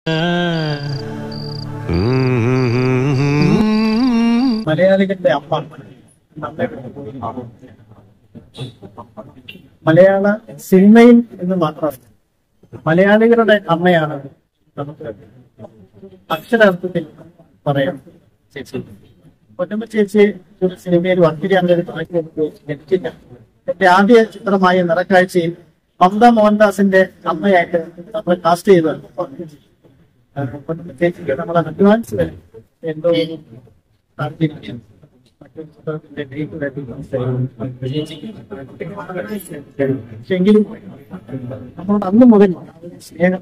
മലയാളികളുടെ അമ്മ മലയാള സിനിമയിൽ എന്ന് മാത്രം മലയാളികളുടെ അമ്മയാണ് നമുക്ക് അക്ഷരാർത്ഥത്തിൽ പറയാം. ചേച്ചി പൊന്നമ്മ ചേച്ചി ഒരു സിനിമയിൽ ഒത്തിരി അങ്ങനെ ലഭിച്ചില്ല. എന്റെ ആദ്യ ചിത്രമായ നിറക്കാഴ്ചയിൽ മമത മോഹൻദാസിന്റെ അമ്മയായിട്ട് നമ്മൾ കാസ്റ്റ് ചെയ്തത് പൊന്നമ്മ ചേച്ചിക്ക് നമ്മളെ അഡ്വാൻസ് വരും എന്തോ എങ്കിലും നമ്മളോട് അന്ന് മുതൽ സ്നേഹം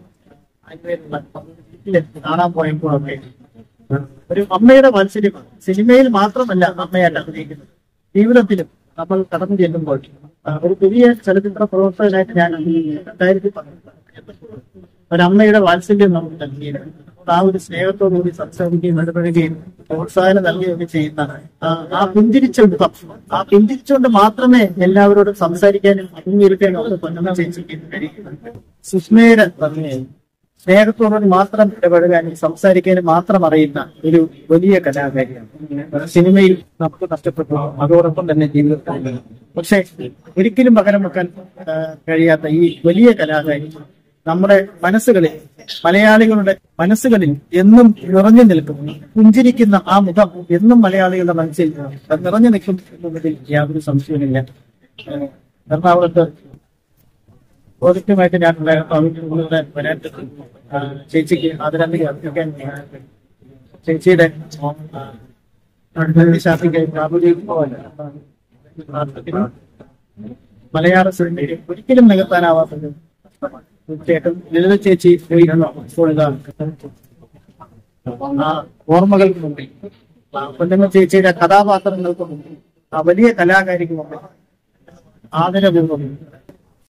കാണാൻ പോയപ്പോഴൊക്കെ ഒരു അമ്മയുടെ വാത്സല്യമാണ്. സിനിമയിൽ മാത്രമല്ല അമ്മയായിട്ട് അഭിനയിക്കുന്നത്, ജീവിതത്തിലും നമ്മൾ കടന്നു ചെല്ലുമ്പോൾ ഒരു പുതിയ ചലച്ചിത്ര പ്രവർത്തകനായിട്ട് ഞാൻ 2010 ഒരമ്മയുടെ വാത്സല്യം നമുക്ക് നൽകിയത് ആ ഒരു സ്നേഹത്തോടുകൂടി സംസാരിക്കുകയും ഇടപെടുകയും പ്രോത്സാഹനം നൽകുകയൊക്കെ ചെയ്യുന്ന ആ പുഞ്ചിരിച്ച മുഖം, ആ പുഞ്ചിരിച്ചുകൊണ്ട് മാത്രമേ എല്ലാവരോടും സംസാരിക്കാനും അഭിമുഖീകരിക്കാനും ഒക്കെ പൊന്നമ്മ ചേച്ചിക്ക് കഴിയുന്നുണ്ട്. സുസ്മയുടെ സ്നേഹത്തോടുകൂടി മാത്രം ഇടപെടുകാനും സംസാരിക്കാനും മാത്രം അറിയുന്ന ഒരു വലിയ കലാകാരിയാണ്. സിനിമയിൽ നമുക്ക് നഷ്ടപ്പെട്ടു, അതോടൊപ്പം തന്നെ ജീവിതത്തിൽ പക്ഷെ ഒരിക്കലും പകരം വെക്കാൻ കഴിയാത്ത ഈ വലിയ കലാകാരി നമ്മുടെ മനസ്സുകളിൽ, മലയാളികളുടെ മനസ്സുകളിൽ എന്നും നിറഞ്ഞു നിൽക്കും. പുഞ്ചിരിക്കുന്ന ആ മുഖം എന്നും മലയാളികളുടെ മനസ്സിൽ നിറഞ്ഞു നിൽക്കും എന്നതിൽ യാതൊരു സംശയമില്ല. എറണാകുളത്ത് പ്രോജക്റ്റുമായിട്ട് ഞാൻ വരാൻ ചേച്ചിക്ക് ആദരാഞ്ജലി അർപ്പിക്കാൻ ചേച്ചിയുടെ മലയാള സിനിമയിൽ ഒരിക്കലും നികത്താനാവാത്തത് തീർച്ചയായിട്ടും ലളിത ചേച്ചി ആ ഓർമ്മകൾക്ക് മുമ്പിൽ, പൊന്നമ്മ ചേച്ചിയുടെ കഥാപാത്രങ്ങൾക്ക് മുമ്പിൽ, ആ വലിയ കലാകാരിക്ക് മുമ്പിൽ ആദരപൂർവ്വം